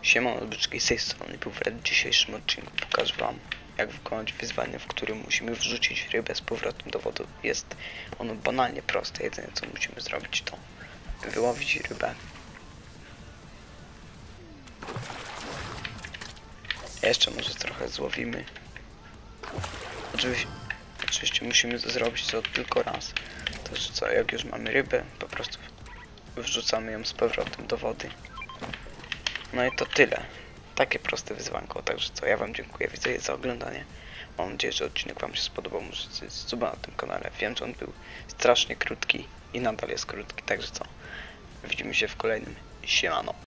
Siemano byczki, z tej strony Bufred. W dzisiejszym odcinku pokażę wam, jak wykonać wyzwanie, w którym musimy wrzucić rybę z powrotem do wody. Jest ono banalnie proste. Jedyne co musimy zrobić, to wyłowić rybę. Jeszcze może trochę złowimy. Oczywiście musimy zrobić to tylko raz. To co, jak już mamy rybę, po prostu wrzucamy ją z powrotem do wody. No i to tyle. Takie proste wyzwanko. Także co, ja wam dziękuję widzowie za oglądanie. Mam nadzieję, że odcinek wam się spodobał. Możecie suba na tym kanale. Wiem, że on był strasznie krótki i nadal jest krótki. Także co, widzimy się w kolejnym. Siemano.